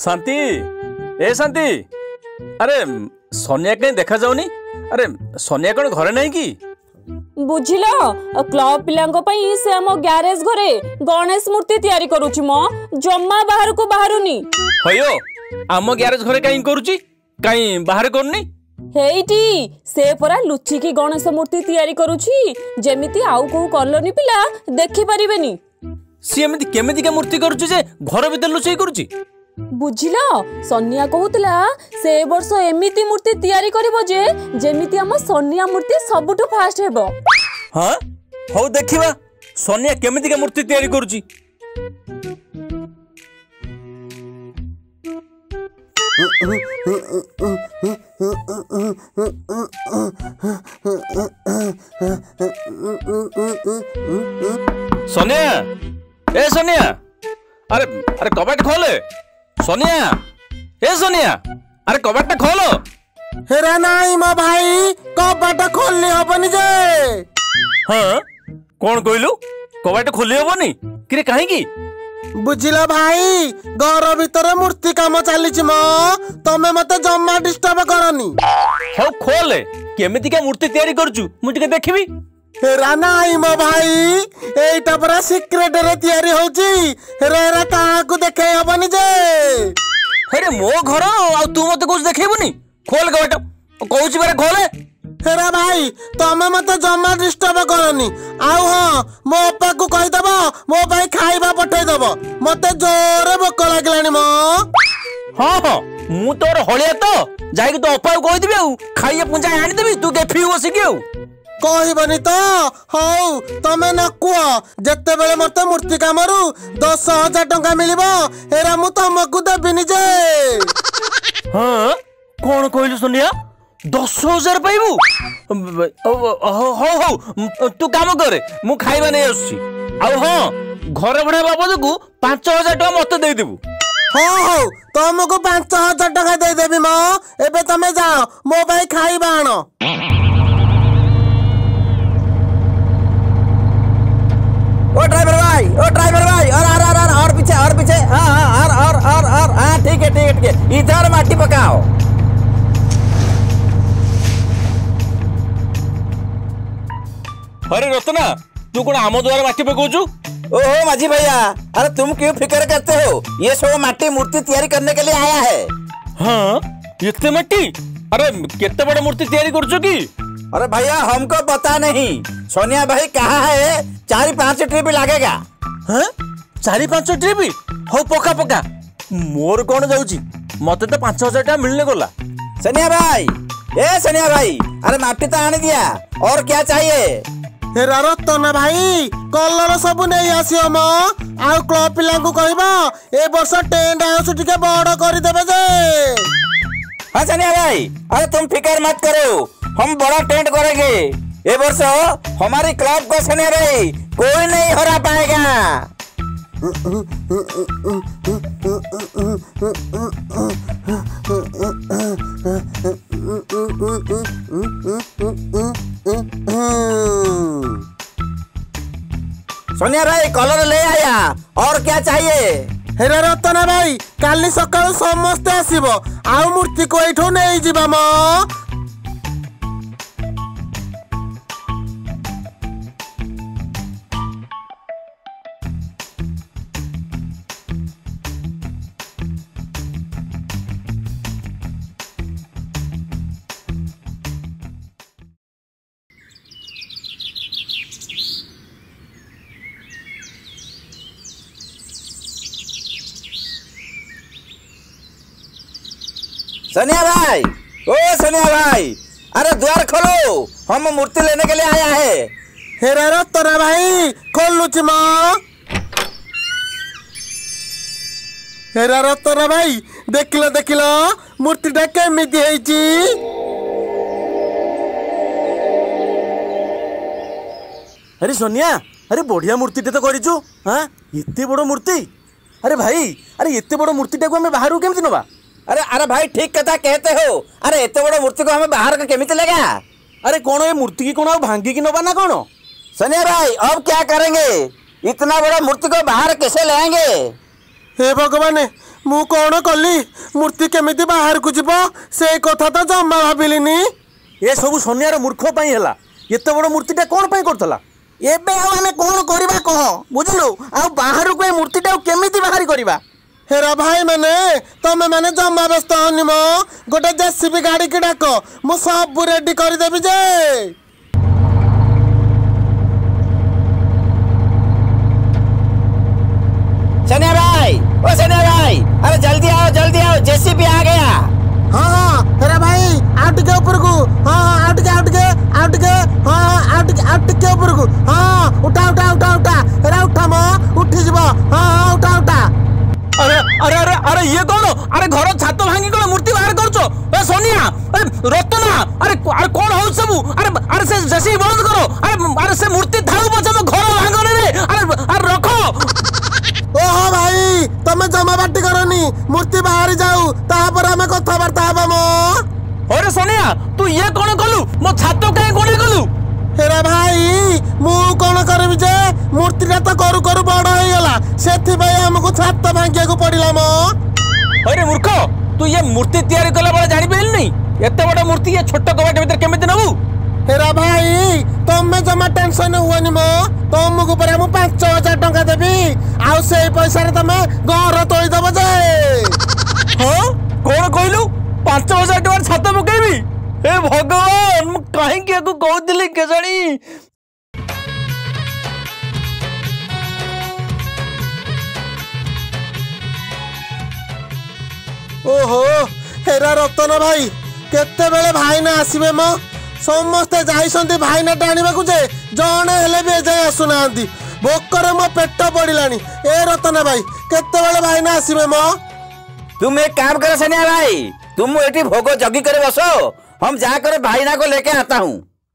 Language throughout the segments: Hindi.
शांति ए शांति अरे सोनिया कहीं देखा जाऊनी। अरे सोनिया कौन घरे नहीं कि बुझिल क्लब पिलांको पई से हम गैरेज घरे गणेश मूर्ति तैयारी करूची मो जम्मा बाहर को बाहरुनी हयो आम गैरेज घरे कहीं करूची कहीं बाहर करनी हेइटी से परा लुची की गणेश मूर्ति तैयारी करूची जेमिति आउ को कॉलोनी पिला देखि परिबेनी सी एमिति केमिति के मूर्ति करूची जे घर भीतर लुचई करूची बुझिल सोनिया कहूतला से वर्ष एमिति मूर्ति तैयारी करिवो जे जेमिति हम सोनिया मूर्ति सबुठु फास्ट हेबो। हां हो देखिबा सोनिया केमिति के मूर्ति तैयारी करूची। सोनिया ए सोनिया अरे अरे कबाट खोले सोनिया ए सोनिया अरे कबाट खोलो। हेरा नाई मो भाई कबाट खोलनी हबनी जे। हाँ कौन कहलु कबाट खोली हबनी कि काहे की बुझिला भाई घर भीतर मूर्ति काम चली मो तमे मते जम्मा डिस्टर्ब करनी। हो खोले केमिति के मूर्ति तैयारी करचू मु टिके देखिबी। हेरा नाई मो भाई एटा पूरा सीक्रेट रे तैयारी होची हेरा काहा को देखे हबनी जे। अरे मो घर आ तू मते कुछ देखेबनी खोल कबाट कहूची बारे खोले। हेरा भाई तमे मते जम्मा डिस्टर्ब करनी आउ हां मो अपा को कहि दबो मो भाई खाइबा पठै दबो मते जोरे भोक लागलानी मो। हां हां मु तोर हलिया तो जाई तो अपा को कहि देबी आ खाइया पुंजा आनी देबी तू गेफी बसी के आ कहबनी तो हौ तमे न कुआ जत्ते बेले मते मूर्ति कामरू 10,000 टंका मिलिबो हेरा मु तमकु देबिनी जे। हां कोन कहलु सोनिया 10,000 पाइबू हो हो तू काम करे मु खाइबा नै आसी आ हां घर भड़ा बाबद को 5,000 टका मते दे देबू। हो हो तमकु 5,000 टका दे देबी मो एबे तमे जाओ मो भाई खाइबा आनो। ओ ड्राइवर भाई और पीछे हाँ ठीक है इधर माटी पकाओ। अरे रत्ना तू कौन आम द्वारा माटी पकाउचू। ओहो माझी भैया अरे तुम क्यों फिक्र करते हो ये सब माटी मूर्ति तैयारी करने के लिए आया है। हाँ इतने माटी अरे कितने बड़ा मूर्ति तैयारी करचू की। अरे भैया हमको पता नहीं सोनिया भाई कहा है 4-5 ट्रिप लगेगा। हाँ 4-5 ट्रिप हो पका पका मोर कौन जाऊची मते तो 5,000 टका मिलने गला। सोनिया भाई अरे माटी तो आने दिया और क्या चाहिए। हेरा रतन भाई कलर सब नहीं आसियो मो आउ क्लब पिला को कहबा ए वर्ष टेंट हाउस टिके बड़ कर देबे जे। हाँ सोनिया भाई अरे तुम फिक्र मत करो हम बड़ा टेंट करेंगे ये वर्ष हमारी क्लब को सोनिया भाई कोई नहीं हरा पाएगा। सोनिया भाई कलर ले आया और क्या चाहिए। हेरा रतन भाई काली सकाळु समस्ते आसीबो आउ मूर्ति को एठो नहीं जिबा मो। सोनिया भाई अरे द्वार खोलो हम मूर्ति लेने के लिए आया है। हेरा रतन भाई खोलुची मो। हेरा रतन भाई देखिलो मूर्तिटा केमिति हेची। अरे सोनिया अरे बढ़िया मूर्ति तो करिचू। हाँ इतने बड़ मूर्ति अरे भाई अरे इतने बड़ मूर्तिटा को हमें बाहर केमिति नबा। अरे भाई ठीक कथा कहते हो अरे इतने बड़ा मूर्ति को हमें बाहर का केमिति लेगा। अरे कौन ये मूर्ति की कौन भांगी की नबा ना कौन। सोनिया भाई अब क्या करेंगे इतना बड़ा मूर्ति को बाहर कैसे लाएंगे। हे भगवान ମୁଁ କଣ କଲି ମୂର୍ତ୍ତି କେମିତି ବାହାରକୁ ଯିବ ସେଇ କଥା ତ ଜମା ଭାବିଲିନି। ଏ ସବୁ ସନିଆର ମୂର୍ଖ ପାଇଁ ହେଲା। ଏତେ ବଡ଼ ମୂର୍ତ୍ତିଟା କ'ଣ ପାଇଁ କରୁଥିଲା? ଏବେ ଆଉ ଆମେ କ'ଣ କରିବା କହ ବୁଝିଲୁ। ଆଉ ବାହାରକୁ ଏ ମୂର୍ତ୍ତିଟା କେମିତି ବାହାରି କରିବା? ହେରା ଭାଇ ମାନେ ତମେ ମାନେ ଜମା ବ୍ୟସ୍ତ ହନି ମ। ଗୋଟେ JCB ଗାଡ଼ିକି ଡାକ, ମୁଁ ସବୁ ରେଡି କରିଦେବି ଯେ। सनिया भाई, ओ सनिया भाई, अरे जल्दी आओ, JCB आ गया। हाँ हाँ हेरा भाई आउ टिके ऊपर को। हाँ आउ टिके हाँ आउ टिके ऊपर को। हाँ उठा हेरा उठा म उठी जीव। हाँ उठा अरे अरे अरे अरे ये कौन? अरे घर छात भांगी कौन मूर्ति बाहर करछो? ए सोनिया, अरे रत्ना, अरे कौन हो सब? अरे से जैसे बंद करो। अरे से मूर्ति थाउ पछे म घर भांगने रे। अरे रखो। ओहो भाई तमे जमा बाटी करनी, मूर्ति बाहर जाऊ तापर हमें कथबार्ता हबा मो। अरे सोनिया तू ये कौन कलु? मो छात काहे कोने कलु? हेरा भाई मु कौन करबी जे मूर्तिटा तो करू करू बड़ हो गला, सेथि भाई हमको छात भांगिया को पड़िला मो। अरे मूर्ख, तू ये मूर्ति तैयारी कला बड़ा जानि पेल नहीं? एते बड़ मूर्ति ये छोट कबाट भीतर केमिति नबु? हेरा भाई तमे जमा टेंशन हुआनी मो। तुमको पर हम 5000 टंका देबी, आउ से पैसा रे तमे घर तोई दबो जे। हाँ कौन कहलु? 5000 टका छात पकेबी? हे भगवान मु काहे के को कहउतली केजानी। ओहो हेरा रतन भाई केते बेले भाई ना आसीबे मो? समस्ते जाइसंती भाई ना टाणीबा को जे जणे हेले भी जाय आसुनांती। भोकरे मो पेट पड़िलानी। ए रतन भाई केते बेले भाई ना आसीबे मो? तुम एक काम करो सनिया भाई, तुम एठी भोग जगी करे बसो, हम जाकर भाईना को लेके आता हूँ।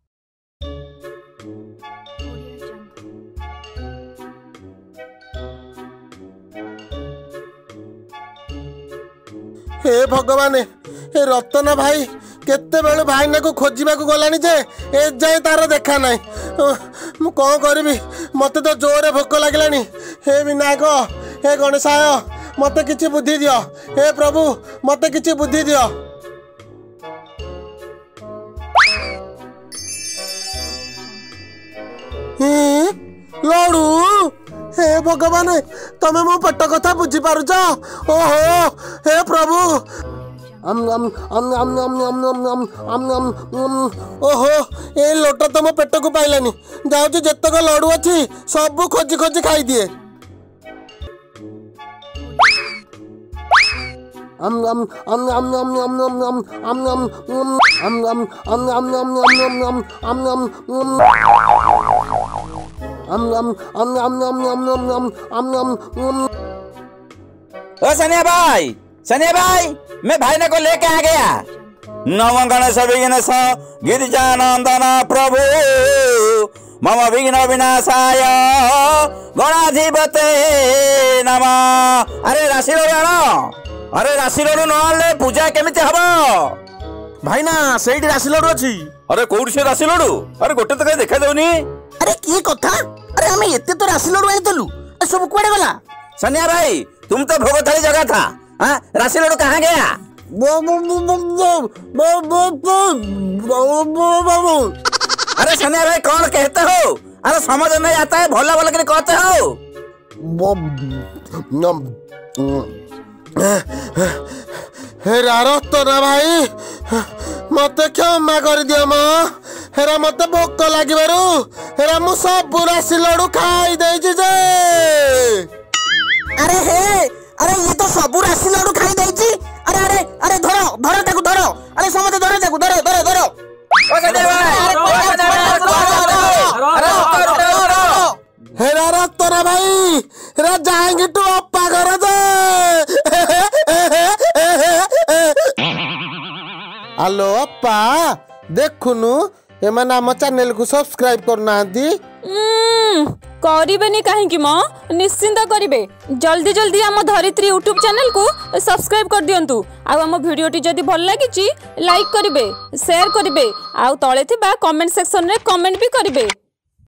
हे भगवान ए रतन भाई केते बेले भाईना को खोजिबा को गलानी जे ए जाय तार देखा नाही। मु कौन करबी, मते तो जोरे भोक लागलानी। हे विनायक, हे गणेशाय मते किछि बुद्धि दियो। हे प्रभु मते किछि बुद्धि दियो। लड़ू हे भगवान तमे मो पेट कथा बुझी पारुछ। ओहो हे प्रभु ओहो ए लोटा तो मो पेट को पाइलानी। जाऊँ जेतक लड़ू अच्छी सब खोजी खोजी खाई दिए। ओ सनिया भाई मैं भाईना को लेके आ गया। नम गणेश विघ्नेश गिरिजानंदन प्रभु मम विघ्न विनाशाय गणाधिपते नमः। अरे राशि लड़ू आण। अरे राशि लड़ू न आनले पूजा केमिति हबो? भाईना सेठी राशि लड़ू अछि। अरे कोउठी से राशि लड़ू? अरे गोटे तो कहीं देखा दउनी। अरे की कथा? अरे हमें एते तो राशि लड्डू आनितलु, ए सब कुआडे गला? सनिया भाई तुम तो भोग थाली जगह था। हाँ राशि लड्डू कहाँ गया? अरे सनिया भाई कौन कहते हो? अरे समझ नहीं आता है, भोला भोला के कहते हो। हेरा रतन भाई मते क्षमा कर दियो म। हेरा मते भोक लागिबारु हेरा मु सब राशि लड्डू खाई देछि जे। अरे हे अरे ये तो सब राशि लड्डू खाई देछि। अरे अरे अरे धरो ताकू धरो। अरे समते धरो ताकू धरो। ओ सनिया हेरा रतन भाई हेरा जाएंगे तू अप्पा घर दे। हेलो अप्पा देखुनु एमान आम चैनल को सब्सक्राइब करना करिबेनी काहेकि म निश्चिंत करिबे। जल्दी जल्दी आम धरित्री यूट्यूब चैनल को सब्सक्राइब कर दियंतु। आ आम वीडियोटी जदि भल लागिची लाइक करिबे, शेयर करिबे, आ तळे थिबा कमेंट सेक्शन रे कमेंट भी करिबे।